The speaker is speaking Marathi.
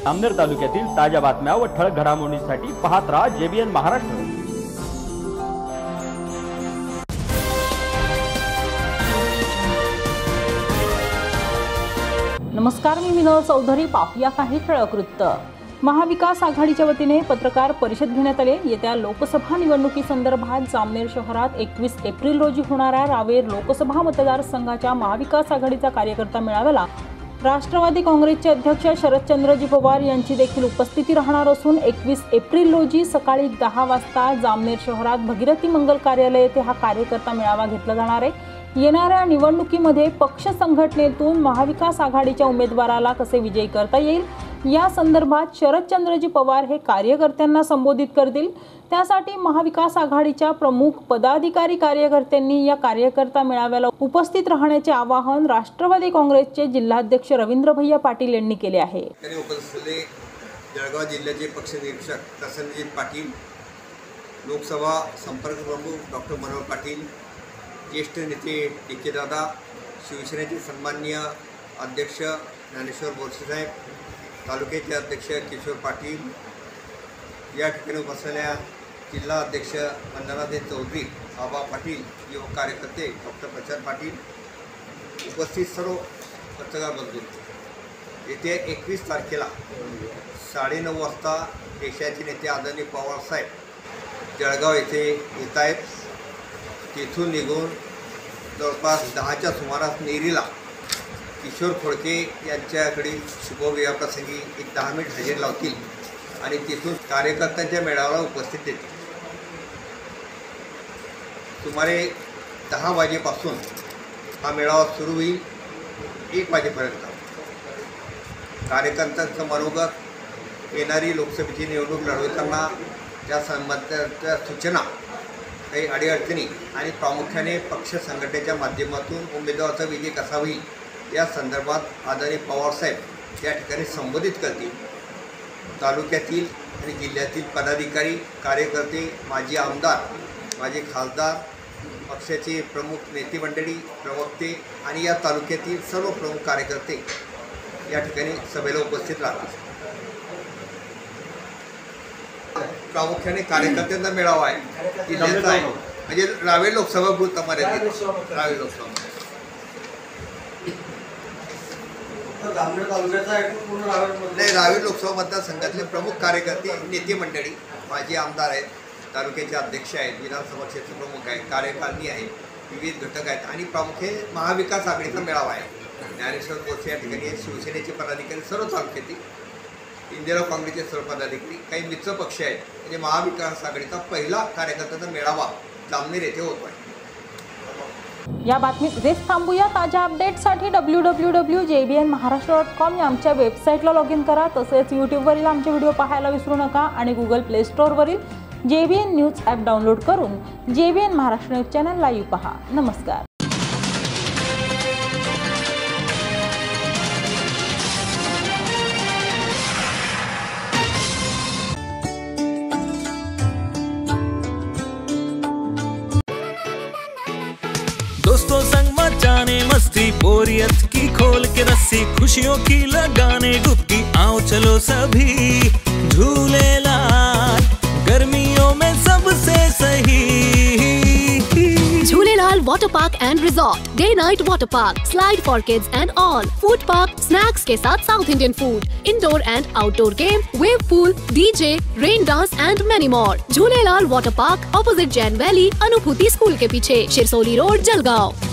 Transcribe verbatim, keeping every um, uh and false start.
जामनेर तालुक्यातील ताज्या बातम्या व ठळक घडामोडींसाठी पाहत राहा जेबीएन महाराष्ट्र। नमस्कार, मी मिनल चौधरी। पाहूया काही ठळक वृत्त। महाविकास आघाडीच्या वतीने पत्रकार परिषद घेण्यात आली। येत्या लोकसभा निवडणुकीसंदर्भात जामनेर शहरात एकवीस एप्रिल रोजी होणाऱ्या रावेर लोकसभा मतदारसंघाच्या महाविकास आघाडीचा कार्यकर्ता मेळाव्याला राष्ट्रवादी काँग्रेसचे अध्यक्ष शरदचंद्रजी पवार यांची देखील उपस्थिती राहणार असून एकवीस एप्रिल रोजी सकाळी दहा वाजता जामनेर शहरात भगीरथी मंगल कार्यालय येथे हा कार्यकर्ता मेळावा घेतला जाणार आहे। येणाऱ्या निवडणुकीमध्ये पक्ष संघटनेतून महाविकास आघाडीच्या उमेदवाराला कसे विजयी करता येईल या संदर्भात शरदचंद्रजी पवार हे कार्यकर्त्यांना संबोधित करतील। त्यासाठी महाविकास आघाडीच्या प्रमुख पदाधिकारी कार्यकर्त्यांनी या कार्यकर्ता मेळाव्याला उपस्थित राहण्याचे आवाहन राष्ट्रवादी काँग्रेसचे जिल्हाध्यक्ष रवींद्र भैया पाटील यांनी केले आहे। जळगाव जिल्ह्याचे पक्ष निरीक्षक प्रसन्नजीत पाटील, लोकसभा संपर्क प्रमुख डॉक्टर मनोहर पाटील, ज्येष्ठ नेते डी के दादा, शिवसेनेचे सन्माननीय अध्यक्ष ज्ञानेश्वर बोरसेसाहेब, तालुक्याचे अध्यक्ष किशोर पाटील, या ठिकाणी उपस्थितलेल्या जिल्हा अध्यक्ष वंदनाताई चौधरी, आबा पाटील, युवक कार्यकर्ते डॉक्टर प्रचार पाटील, उपस्थित सर्व पत्रकार बंधू, येत्या एकवीस तारखेला साडेनऊ वाजता देशाचे नेते आदरणीय पवारसाहेब जळगाव येथे येत आहेत। तिथून निघून जवळपास दहाच्या सुमारास नेरीला किशोर खोडके यांच्याकडील शुभविवाहाप्रसंगी एक दहा मिनिट हजेरी लावतील आणि तिथून कार्यकर्त्यांच्या मेळाव्याला उपस्थित देतील। सुमारे दहा वाजेपासून हा मेळावा सुरू होईल, एक वाजेपर्यंत। कार्यकर्त्यांचं मनोगत, येणारी लोकसभेची निवडणूक लढवताना त्या संबंधाच्या सूचना, काही अडीअडचणी आणि प्रामुख्याने पक्ष संघटनेच्या माध्यमातून उमेदवाराचा विजय कसा होईल या संदर्भात आदरणीय पवारसाहेब या ठिकाणी संबोधित करतील। तालुक्यातील आणि जिल्ह्यातील पदाधिकारी, कार्यकर्ते, माजी आमदार, माजी खासदार, पक्षाचे प्रमुख नेते मंडळी, प्रवक्ते आणि या तालुक्यातील सर्व प्रमुख कार्यकर्ते या ठिकाणी सभेला उपस्थित राहतील। प्रामुख्याने कार्यकर्त्यांचा मेळावा आहे, जिल्ह्याचा आहे, म्हणजे रावेर लोकसभा पुरता मर्यादित रावेर लोकसभा नाही, रावेर लोकसभा मतदारसंघातले प्रमुख कार्यकर्ते, नेते मंडळी, माजी आमदार आहेत, तालुक्याचे अध्यक्ष आहेत, विधानसभा क्षेत्र प्रमुख आहेत, कार्यकारिणी आहे, विविध घटक आहेत आणि प्रामुख्याने महाविकास आघाडीचा मेळावा आहे। ज्ञानेश्वर बोरसे या ठिकाणी आहेत, शिवसेनेचे पदाधिकारी सर्व तालुक्यातील, इंदिरा काँग्रेसचे सर्व पदाधिकारी, काही मित्र पक्ष आहेत, म्हणजे महाविकास आघाडीचा पहिला कार्यकर्त्यांचा मेळावा जामनेर येथे होतो आहे। या बातमीत इथेच थांबूया। ताज्या अपडेटसाठी W W W dot J B N Maharashtra dot com या आमच्या वेबसाईटला लॉग इन करा। तसेच यूट्यूबवरील आमचे व्हिडिओ पाहायला विसरू नका आणि गुगल प्ले स्टोअरवरील J B N news app download करून J B N Maharashtra news channel live पहा। नमस्कार। दोस्तों संग मचाने मस्ती, बोरियत की खोल के रस्सी, खुशियों की लगाने डुबकी, आओ चलो सभी झूलेलाल, गर्मियों में सबसे सही। Jhulelal water park and resort, day night water park, slide for kids and all, food park, snacks के साथ south Indian food, indoor and outdoor game, wave pool, DJ, rain dance and many more. Jhulelal water park, opposite Jain valley, Anubhuti school के पीछे, शिरसोली रोड, जलगांव।